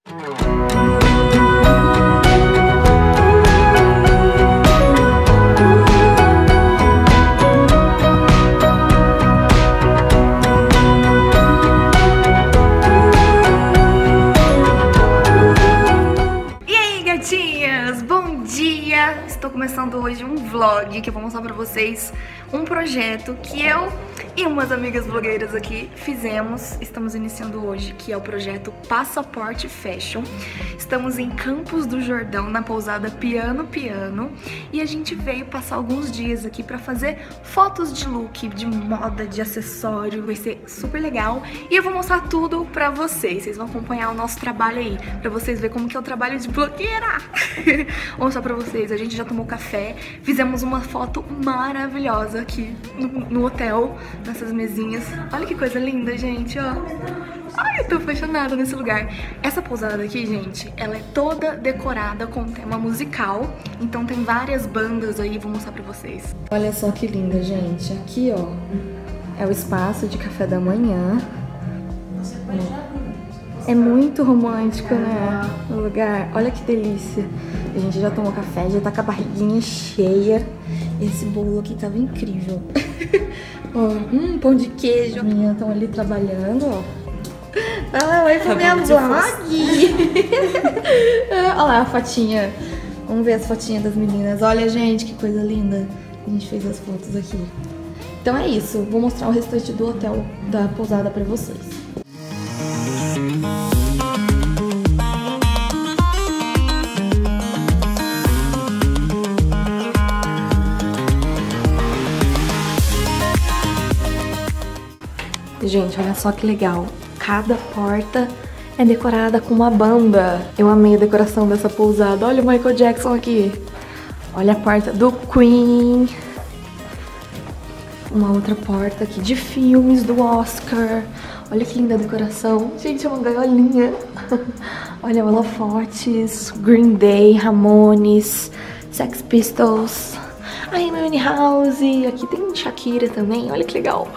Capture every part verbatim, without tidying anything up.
Estou começando hoje um vlog que eu vou mostrar pra vocês um projeto que eu e umas amigas blogueiras aqui fizemos. Estamos iniciando hoje, que é o projeto Passaporte Fashion. Estamos em Campos do Jordão, na pousada Piano Piano, e a gente veio passar alguns dias aqui pra fazer fotos de look, de moda, de acessório. Vai ser super legal e eu vou mostrar tudo pra vocês. Vocês vão acompanhar o nosso trabalho aí, pra vocês verem como que é o trabalho de blogueira. Vou mostrar pra vocês, a gente já tomou café, fizemos uma foto maravilhosa aqui no, no hotel, nessas mesinhas. Olha que coisa linda, gente, ó. Ai, eu tô apaixonada nesse lugar. Essa pousada aqui, gente, ela é toda decorada com tema musical. Então tem várias bandas aí, vou mostrar pra vocês. Olha só que linda, gente. Aqui, ó, é o espaço de café da manhã. É muito romântico, né, o lugar. Olha que delícia. A gente já tomou café, já tá com a barriguinha cheia. Esse bolo aqui tava incrível. Ó, hum, pão de queijo. As meninas estão ali trabalhando, ó. Fala oi pro meu vlog. Olha lá a fotinha. Vamos ver as fotinhas das meninas. Olha, gente, que coisa linda. A gente fez as fotos aqui. Então é isso. Vou mostrar o restante do hotel, da pousada pra vocês. Gente, olha só que legal. Cada porta é decorada com uma banda. Eu amei a decoração dessa pousada. Olha o Michael Jackson aqui. Olha a porta do Queen. Uma outra porta aqui de filmes do Oscar. Olha que linda a decoração. Gente, é uma gaiolinha. Olha, holofotes, Green Day, Ramones, Sex Pistols, Amy Winehouse. Aqui tem Shakira também. Olha que legal.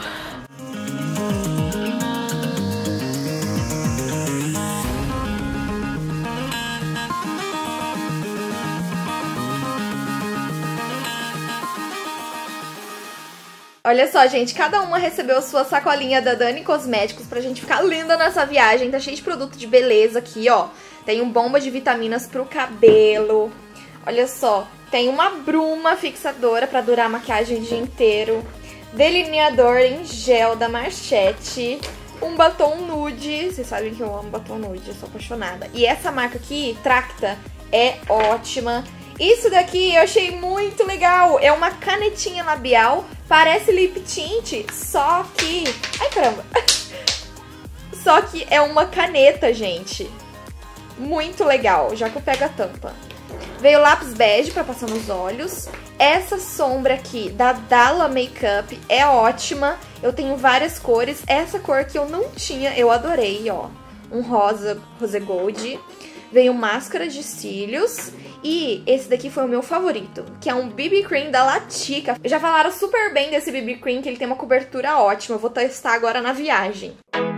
Olha só, gente, cada uma recebeu sua sacolinha da Dani Cosméticos pra gente ficar linda nessa viagem. Tá cheio de produto de beleza aqui, ó. Tem um bomba de vitaminas pro cabelo. Olha só, tem uma bruma fixadora pra durar a maquiagem o dia inteiro. Delineador em gel da Marchette. Um batom nude. Vocês sabem que eu amo batom nude, eu sou apaixonada. E essa marca aqui, Tracta, é ótima. Isso daqui eu achei muito legal. É uma canetinha labial. Parece lip tint, só que... Ai, caramba! Só que é uma caneta, gente. Muito legal, já que eu pego a tampa. Veio lápis bege pra passar nos olhos. Essa sombra aqui da Dalla Makeup é ótima. Eu tenho várias cores. Essa cor que eu não tinha, eu adorei, ó. Um rosa, rose gold. Veio máscara de cílios. E esse daqui foi o meu favorito, que é um B B Cream da Latica. Já falaram super bem desse B B Cream, que ele tem uma cobertura ótima. Eu vou testar agora na viagem.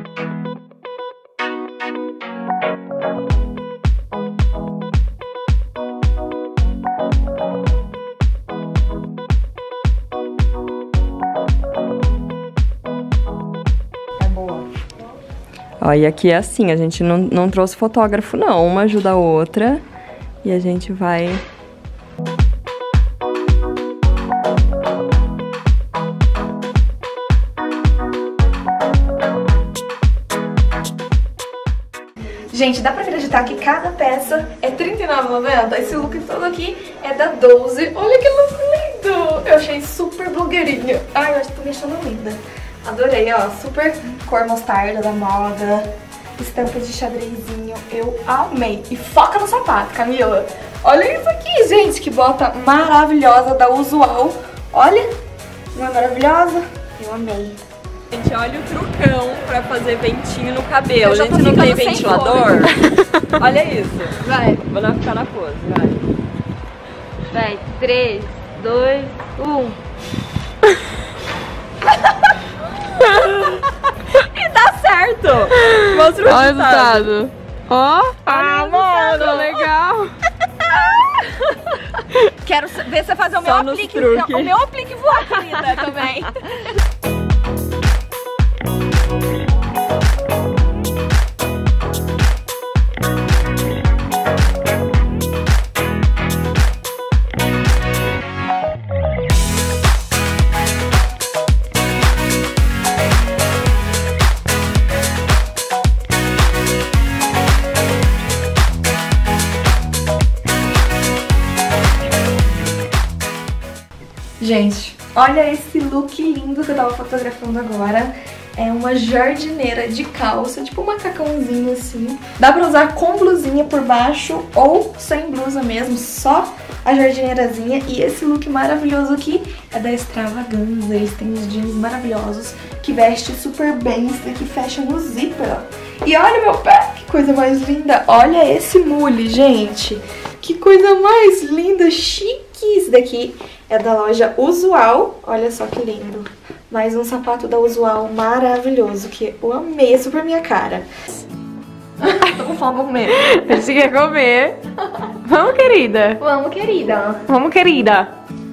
É boa. Ó, e aqui é assim, a gente não, não trouxe fotógrafo não, uma ajuda a outra. E a gente vai... Gente, dá pra acreditar que cada peça é trinta e nove reais e noventa centavos? Esse look todo aqui é da doze. Olha que look lindo! Eu achei super blogueirinha. Ai, eu acho que tô me achando linda. Adorei, ó. Super cor mostarda da moda. Estampa de xadrezinho, eu amei. E foca no sapato, Camila. Olha isso aqui, gente, que bota maravilhosa da Usual. Olha, não é maravilhosa? Eu amei. Gente, olha o trucão pra fazer ventinho no cabelo. A gente não tem ventilador? Olha isso. Vai. Vou lá ficar na pose, vai. Vai, três, dois, um. E dá certo! Mostra o Olha o resultado. resultado. Ó, oh, ah, mano, legal. Quero ver você fazer o meu aplique, o meu aplique voar, querida, também. Gente, olha esse look lindo que eu tava fotografando agora. É uma jardineira de calça, tipo um macacãozinho assim. Dá pra usar com blusinha por baixo ou sem blusa mesmo, só a jardineirazinha. E esse look maravilhoso aqui é da Extravaganza. Eles têm uns jeans maravilhosos que veste super bem. Esse daqui fecha no zíper, ó. E olha meu pé, que coisa mais linda. Olha esse mule, gente. Que coisa mais linda, chique. Esse daqui é da loja Usual. Olha só que lindo. Mais um sapato da Usual maravilhoso, que eu amei, é super minha cara. Tô com fome, vou comer. A gente quer comer. Vamos, querida. Vamos, querida. Vamos, querida.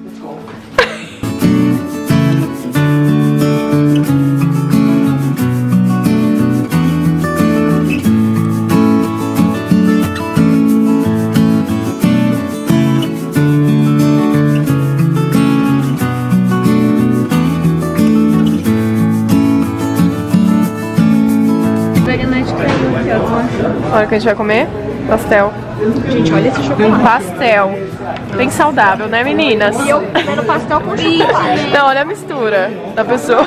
Olha o que a gente vai comer? Pastel. Gente, olha esse chocolate. Um pastel. Bem saudável, né, meninas? E eu comendo pastel com chocolate. Não, olha a mistura da pessoa.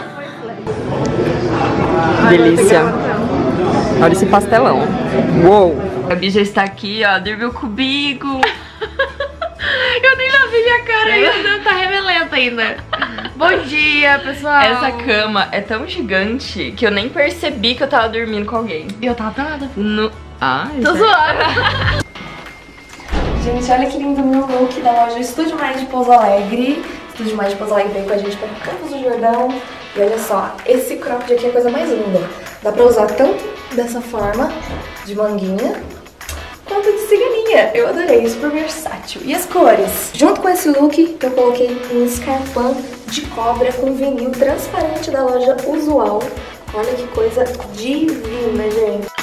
Delícia. Olha esse pastelão. Uou! A Gabi já está aqui, ó, dormiu comigo. Eu nem lavei minha cara ainda, tá remelenta ainda. Bom dia, pessoal. Essa cama é tão gigante que eu nem percebi que eu tava dormindo com alguém. E eu tava pelada. No... Ah, Tô isso zoando. Gente, olha que lindo o meu look da loja Estúdio Mais de Pouso Alegre. Estúdio Mais de Pouso Alegre veio com a gente para Campos do Jordão. E olha só, esse cropped aqui é a coisa mais linda. Dá pra usar tanto dessa forma, de manguinha, quanto de ciganinha. Eu adorei, super versátil. E as cores? Junto com esse look, eu coloquei um escarpão de cobra com vinil transparente da loja Usual. Olha que coisa divina, gente.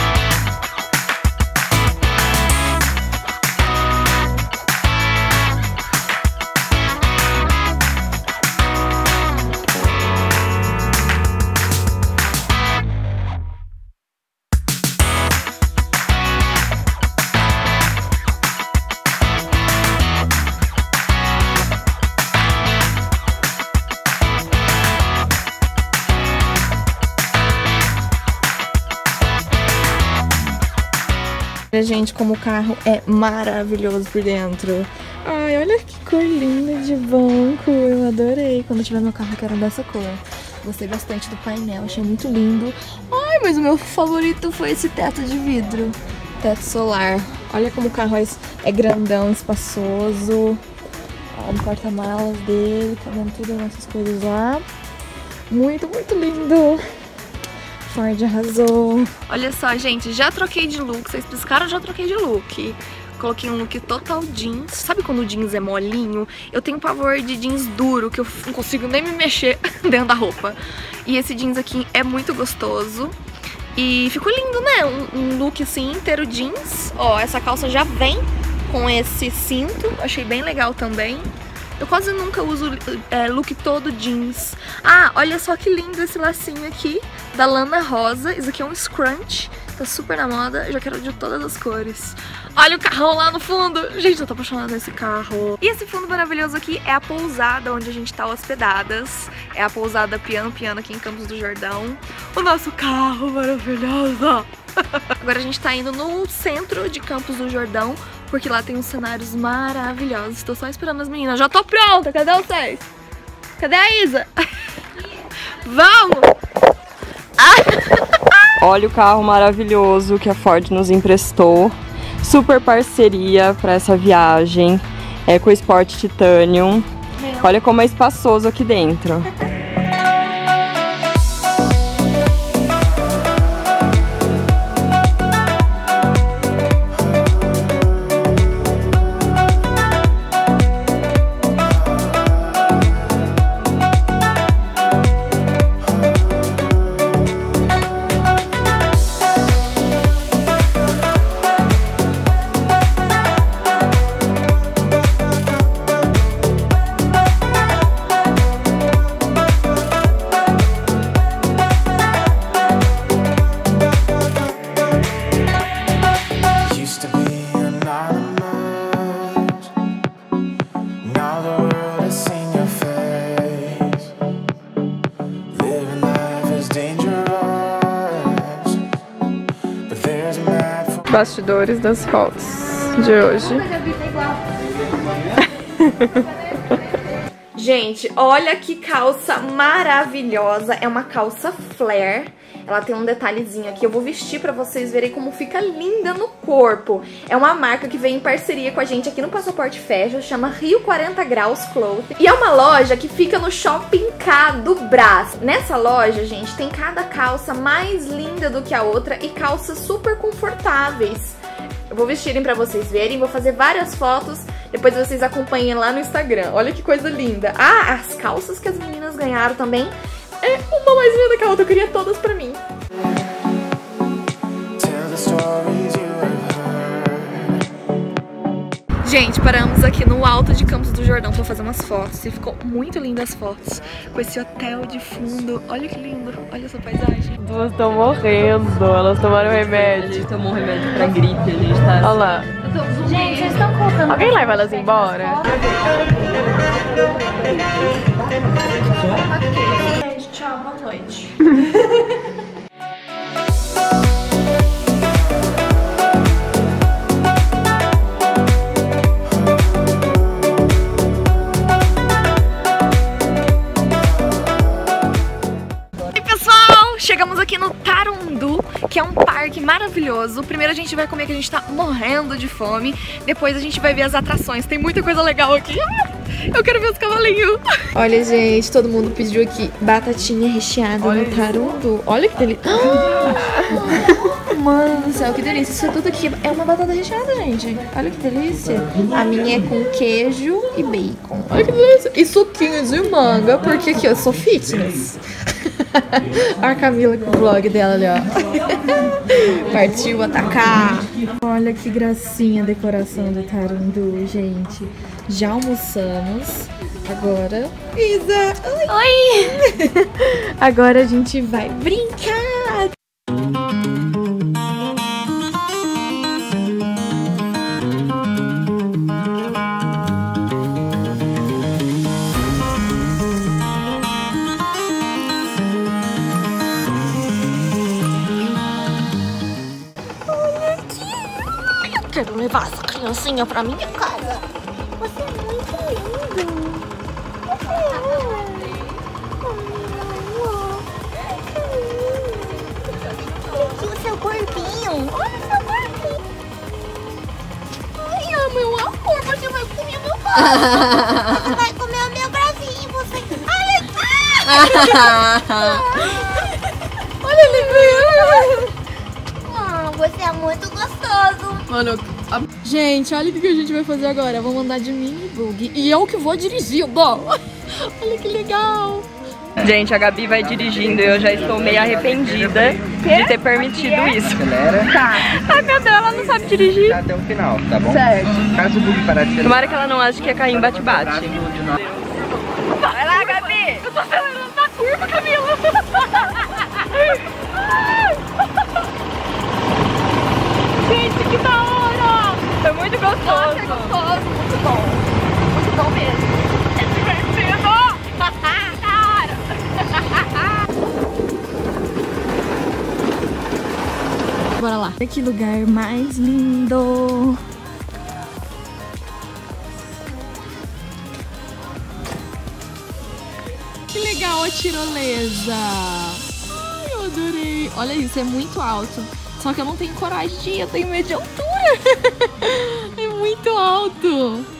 Olha, gente, como o carro é maravilhoso por dentro. Ai, olha que cor linda de banco. Eu adorei. Quando eu tiver meu carro, eu quero dessa cor. Gostei bastante do painel, achei muito lindo. Ai, mas o meu favorito foi esse teto de vidro. Teto solar. Olha como o carro é, é grandão, espaçoso. Olha o porta-malas dele, cabendo tudo essas coisas lá. Muito, muito lindo. Ford arrasou. Olha só, gente, já troquei de look. Vocês piscaram, já troquei de look. Coloquei um look total jeans. Sabe quando o jeans é molinho? Eu tenho pavor de jeans duro, que eu não consigo nem me mexer dentro da roupa. E esse jeans aqui é muito gostoso. E ficou lindo, né? Um, um look assim, inteiro jeans. Ó, essa calça já vem com esse cinto. Achei bem legal também. Eu quase nunca uso é, look todo jeans. Ah, olha só que lindo esse lacinho aqui, da Lana Rosa. Isso aqui é um scrunch, tá super na moda. Eu já quero de todas as cores. Olha o carrão lá no fundo. Gente, eu tô apaixonada nesse carro. E esse fundo maravilhoso aqui é a pousada onde a gente tá hospedadas. É a pousada Piano Piano aqui em Campos do Jordão. O nosso carro maravilhoso. Agora a gente tá indo no centro de Campos do Jordão, porque lá tem uns cenários maravilhosos. Tô só esperando as meninas. Já tô pronta. Cadê vocês? Cadê a Isa? Vamos! Olha o carro maravilhoso que a Ford nos emprestou. Super parceria para essa viagem. EcoSport Titanium. Olha como é espaçoso aqui dentro. bastidores das fotos de hoje. Gente, olha que calça maravilhosa. É uma calça flare. Ela tem um detalhezinho aqui. Eu vou vestir pra vocês verem como fica linda no corpo. É uma marca que vem em parceria com a gente aqui no Passaporte Fashion. Chama Rio quarenta Graus Clothing. E é uma loja que fica no Shopping K do Brás. Nessa loja, gente, tem cada calça mais linda do que a outra. E calças super confortáveis. Eu vou vestirem pra vocês verem. Vou fazer várias fotos. Depois vocês acompanhem lá no Instagram. Olha que coisa linda. Ah, as calças que as meninas ganharam também. É uma mais linda que a outra, eu queria todas pra mim. Gente, paramos aqui no alto de Campos do Jordão pra fazer umas fotos. E ficou muito lindas as fotos. Com esse hotel de fundo. Olha que lindo, olha essa paisagem. Duas estão morrendo, elas tomaram remédio. A gente tomou remédio pra gripe, a gente tá... Olha lá. Gente, vocês estão contando. Alguém leva elas embora? Tchau, boa noite. E pessoal, chegamos aqui no Tarundu, que é um parque maravilhoso. Primeiro a gente vai comer, que a gente tá morrendo de fome. Depois a gente vai ver as atrações. Tem muita coisa legal aqui. Eu quero ver os cavalinhos. Olha, gente, todo mundo pediu aqui batatinha recheada Olha no Tarundu. Olha que delícia. Ah, mano do céu, que delícia. Isso tudo aqui é uma batata recheada, gente. Olha que delícia. A minha é com queijo e bacon. Olha que delícia. E suquinho de manga, porque aqui eu sou fitness. Olha a Camila com o vlog dela ali, ó. Partiu atacar. Olha que gracinha a decoração do Tarundu, gente. Já almoçamos. Agora... Isa! Oi! Oi. Agora a gente vai brincar! Quero levar essa criancinha pra minha casa. Você é muito lindo. Você é. Aqui o seu corpinho. Olha o seu corpinho. Ai, meu amor, você vai comer meu braço. Você vai comer o meu bracinho. Você... Olha aqui. Olha ele veio! Ah, você é muito gostoso. Mano, a... gente, olha o que a gente vai fazer agora. Vamos andar de mini bug. E eu que vou dirigir, bom. Olha que legal. Gente, a Gabi vai dirigindo e eu já estou meio arrependida de ter permitido isso. Acelera. Tá. Ai, meu Deus, ela não sabe dirigir. Até o final, tá bom? Certo. Caso o bug parar de ser... Tomara que ela não ache que ia cair em bate-bate. Vai lá, Gabi. Eu tô acelerando na curva, Camila. Gente, que da hora! Foi muito gostoso. Nossa, é gostoso, muito bom. Muito bom mesmo. É divertido! Da hora! Bora lá. Olha que lugar mais lindo. Que legal a tirolesa. Ai, eu adorei. Olha isso, é muito alto. Só que eu não tenho coragem de ir, eu tenho medo de altura. É muito alto.